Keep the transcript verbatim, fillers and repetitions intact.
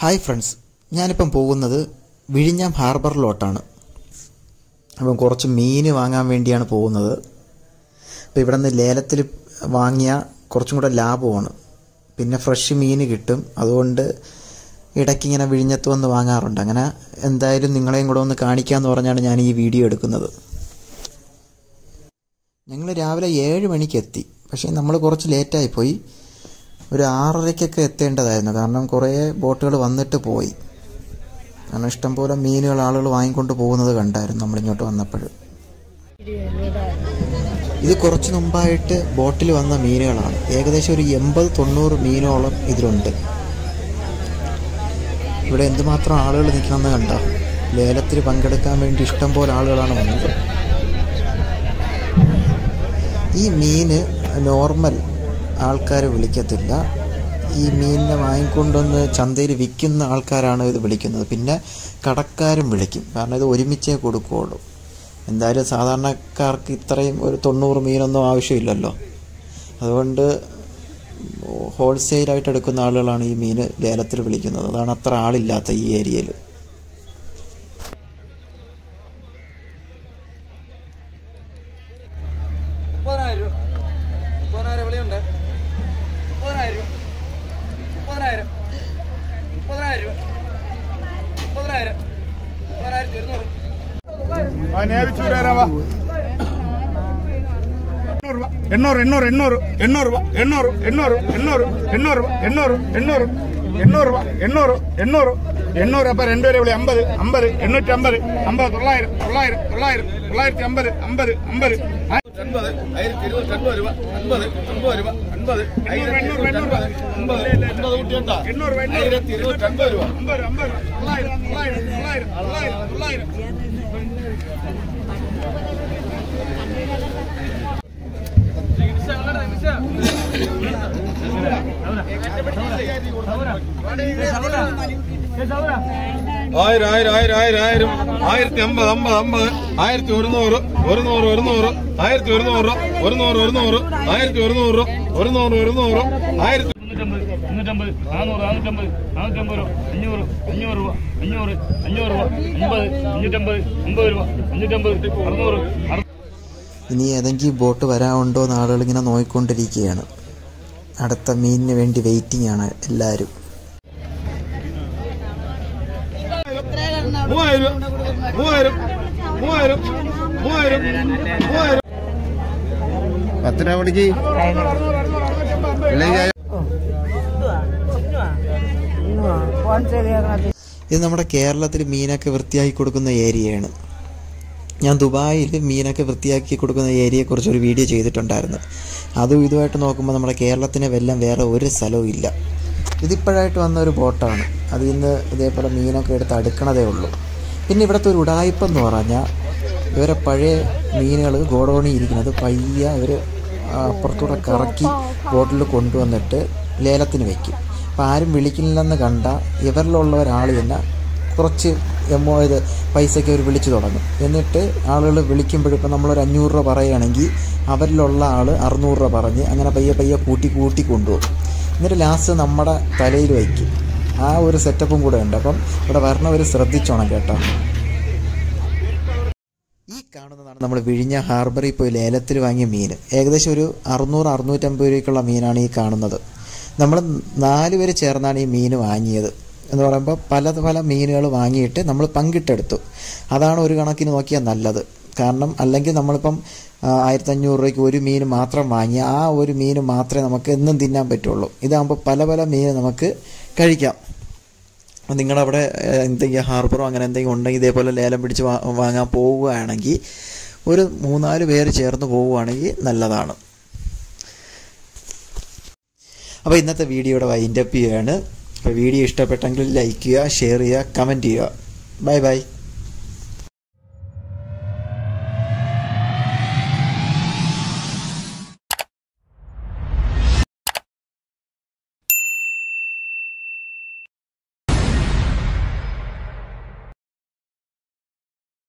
Hi friends, ഞാനിപ്പം പോകുന്നത് വിഴിഞ്ഞം ഹാർബറിലോട്ടാണ്. അപ്പം കുറച്ച് മീൻ വാങ്ങാൻ വേണ്ടിയാണ് പോകുന്നത്. അപ്പോൾ ഇവിടെ നിന്ന് ലേലത്തിൽ വാങ്ങിയ കുറച്ചും കൂടെ ലാഭമാണ്, പിന്നെ ഫ്രഷ് മീൻ കിട്ടും. അതുകൊണ്ട് ഇടയ്ക്കിങ്ങനെ വിഴിഞ്ഞത്ത് വന്ന് വാങ്ങാറുണ്ട്. അങ്ങനെ എന്തായാലും നിങ്ങളെയും കൂടെ ഒന്ന് കാണിക്കാമെന്ന് പറഞ്ഞാണ് ഞാൻ ഈ വീഡിയോ എടുക്കുന്നത്. ഞങ്ങൾ രാവിലെ ഏഴ് മണിക്ക് എത്തി, പക്ഷേ നമ്മൾ കുറച്ച് ലേറ്റായിപ്പോയി. ഒരു ആറരയ്ക്കൊക്കെ എത്തേണ്ടതായിരുന്നു, കാരണം കുറേ ബോട്ടുകൾ വന്നിട്ട് പോയി. കാരണം ഇഷ്ടംപോലെ മീനുകൾ ആളുകൾ വാങ്ങിക്കൊണ്ട് പോകുന്നത് കണ്ടായിരുന്നു നമ്മളിങ്ങോട്ട് വന്നപ്പോൾ. ഇത് കുറച്ച് മുമ്പായിട്ട് ബോട്ടിൽ വന്ന മീനുകളാണ്. ഏകദേശം ഒരു എൺപത് തൊണ്ണൂറ് മീനോളം ഇതിലുണ്ട്. ഇവിടെ എന്തുമാത്രം ആളുകൾ നിൽക്കണമെന്ന് കണ്ടോ. ലേലത്തിൽ പങ്കെടുക്കാൻ വേണ്ടി ഇഷ്ടംപോലെ ആളുകളാണ് വന്നത്. ഈ മീന് നോർമൽ ആൾക്കാർ വിളിക്കത്തില്ല. ഈ മീനിനെ വാങ്ങിക്കൊണ്ടുവന്ന് ചന്തയിൽ വിൽക്കുന്ന ആൾക്കാരാണ് ഇത് വിളിക്കുന്നത്. പിന്നെ കടക്കാരും വിളിക്കും, കാരണം ഇത് ഒരുമിച്ചേ കൊടുക്കുകയുള്ളൂ. എന്തായാലും സാധാരണക്കാർക്ക് ഇത്രയും ഒരു തൊണ്ണൂറ് മീനൊന്നും ആവശ്യമില്ലല്ലോ. അതുകൊണ്ട് ഹോൾസെയിലായിട്ട് എടുക്കുന്ന ആളുകളാണ് ഈ മീൻ ലേലത്തിൽ വിളിക്കുന്നത്. അതാണ് അത്ര ആളില്ലാത്ത ഈ ഏരിയയിൽ. എണ്ണൂറ് എണ്ണൂറ് എണ്ണൂറ് എണ്ണൂറ് രൂപ എണ്ണൂറ് എണ്ണൂറ് എണ്ണൂറ് എണ്ണൂറ് രൂപ എണ്ണൂറ് എണ്ണൂറ് എണ്ണൂറ് രൂപ എണ്ണൂറ് എണ്ണൂറ് എണ്ണൂറ് അപ്പൊ രണ്ടുപേരെ വിളി അമ്പത് അമ്പത് എണ്ണൂറ്റി അമ്പത് അമ്പത് തൊള്ളായിരം തൊള്ളായിരം തൊള്ളായിരം തൊള്ളായിരത്തി അമ്പത് അമ്പത് അമ്പത് അൻപത് ആയിരത്തി ഇരുന്നൂറ്റി അൻപത് രൂപ അൻപത് അമ്പത് രൂപ അൻപത് എണ്ണൂറ് എണ്ണൂറ് അമ്പത് അമ്പത് കുട്ടിയുണ്ടോ എണ്ണൂറ് ആയിരത്തി ഇരുന്നൂറ്റി അൻപത് രൂപ അമ്പത് അമ്പത് തൊള്ളായിരം തൊള്ളായിരം തൊള്ളായിരം തൊള്ളായിരം തൊള്ളായിരം ആയിരം ആയിരം ആയിരം ആയിരം ആയിരം ആയിരത്തി അമ്പത് അമ്പത് അമ്പത് ആയിരത്തി ഒരുന്നൂറ് ഒരുന്നൂറ് ഒരുന്നൂറ് ആയിരത്തി ഒരുന്നൂറ് ഒരുന്നൂറ് ഒരുന്നൂറ് ആയിരത്തി ഒരുന്നൂറ് ഒരുന്നൂറ് ഒരുന്നൂറ് ആയിരത്തി മുന്നൂറ്റമ്പത് നാനൂറ് നാനൂറ്റമ്പത് നാനൂറ്റമ്പത് രൂപ അഞ്ഞൂറ് അഞ്ഞൂറ് രൂപ അഞ്ഞൂറ് അഞ്ഞൂറ് രൂപ അമ്പത് അഞ്ഞൂറ്റമ്പത് അമ്പത് രൂപ അഞ്ഞൂറ്റമ്പത് അറുന്നൂറ്. ഇനി ഏതെങ്കിലും ബോട്ട് വരാനുണ്ടോ എന്ന് ആളുകൾ ഇങ്ങനെ നോക്കിക്കൊണ്ടിരിക്കുകയാണ്. അടുത്ത മീനിന് വേണ്ടി വെയിറ്റിംഗ് ആണ് എല്ലാവരും. മൂവായിരം മൂവായിരം മൂവായിരം മൂവായിരം മൂവായിരം പത്ത് രൂപ പിടിക്ക്. ഇത് നമ്മുടെ കേരളത്തിൽ മീനൊക്കെ വൃത്തിയാക്കി കൊടുക്കുന്ന ഏരിയയാണ്. ഞാൻ ദുബായിൽ മീനൊക്കെ വൃത്തിയാക്കി കൊടുക്കുന്ന ഏരിയയെക്കുറിച്ച് ഒരു വീഡിയോ ചെയ്തിട്ടുണ്ടായിരുന്നു. അതും ഇതുമായിട്ട് നോക്കുമ്പോൾ നമ്മുടെ കേരളത്തിന് വെല്ലം വേറെ ഒരു സ്ഥലവും ഇല്ല. ഇതിപ്പോഴായിട്ട് വന്ന ഒരു ബോട്ടാണ്. അതിൽ നിന്ന് ഇതേപോലെ മീനൊക്കെ എടുത്ത് അടുക്കണതേ ഉള്ളൂ. പിന്നെ ഇവിടുത്തെ ഒരു ഉടായിപ്പെന്ന് പറഞ്ഞാൽ ഇവരെ പഴയ മീനുകൾ ഗോഡൗണിൽ ഇരിക്കുന്നത് പയ്യ അവർ അപ്പുറത്തൂടെ കറക്കി ബോട്ടിൽ കൊണ്ടുവന്നിട്ട് ലേലത്തിന് വയ്ക്കും. അപ്പോൾ ആരും വിളിക്കില്ലെന്ന് കണ്ട ഇവരിലുള്ള ഒരാൾ തന്നെ കുറച്ച് എമോ ഇത് പൈസയ്ക്ക് അവർ വിളിച്ചു തുടങ്ങും. എന്നിട്ട് ആളുകൾ വിളിക്കുമ്പോഴും ഇപ്പോൾ നമ്മളൊരു അഞ്ഞൂറ് രൂപ പറയുകയാണെങ്കിൽ അവരിലുള്ള ആൾ അറുന്നൂറ് രൂപ പറഞ്ഞ് അങ്ങനെ പയ്യെ പയ്യെ കൂട്ടി കൂട്ടി കൊണ്ടുപോകും. എന്നിട്ട് ലാസ്റ്റ് നമ്മുടെ തലയിൽ വയ്ക്കും. ആ ഒരു സെറ്റപ്പും കൂടെ ഉണ്ട്. അപ്പം ഇവിടെ വരണവർ ശ്രദ്ധിച്ചോണം കേട്ടോ. ഈ കാണുന്നതാണ് നമ്മൾ വിഴിഞ്ഞ ഹാർബറിൽ പോയി ലേലത്തിൽ വാങ്ങിയ മീൻ. ഏകദേശം ഒരു അറുന്നൂറ് അറുന്നൂറ്റമ്പത് രൂപയ്ക്കുള്ള മീനാണ് ഈ കാണുന്നത്. നമ്മൾ നാല് പേര് ചേർന്നാണ് ഈ മീൻ വാങ്ങിയത്. എന്ന് പറയുമ്പോൾ പല പല മീനുകൾ വാങ്ങിയിട്ട് നമ്മൾ പങ്കിട്ടെടുത്തു. അതാണ് ഒരു കണക്കിന് നോക്കിയാൽ നല്ലത്. കാരണം അല്ലെങ്കിൽ നമ്മളിപ്പം ആയിരത്തഞ്ഞൂറ് രൂപയ്ക്ക് ഒരു മീൻ മാത്രം വാങ്ങി ആ ഒരു മീൻ മാത്രമേ നമുക്ക് എന്നും തിന്നാൻ പറ്റുള്ളൂ. ഇതാകുമ്പോൾ പല പല മീൻ നമുക്ക് കഴിക്കാം. നിങ്ങളവിടെ എന്തെങ്കിലും ഹാർബറോ അങ്ങനെ എന്തെങ്കിലും ഉണ്ടെങ്കിൽ ഇതേപോലെ ലേലം പിടിച്ച് വാങ്ങാൻ പോവുകയാണെങ്കിൽ ഒരു മൂന്നാല് പേര് ചേർന്ന് പോവുകയാണെങ്കിൽ നല്ലതാണ്. അപ്പോൾ ഇന്നത്തെ വീഡിയോയുടെ വൈൻഡപ്പ് ചെയ്യുകയാണ്. അപ്പോൾ വീഡിയോ ഇഷ്ടപ്പെട്ടെങ്കിൽ ലൈക്ക് ചെയ്യുക, ഷെയർ ചെയ്യുക, കമൻറ്റ് ചെയ്യുക. Bye by.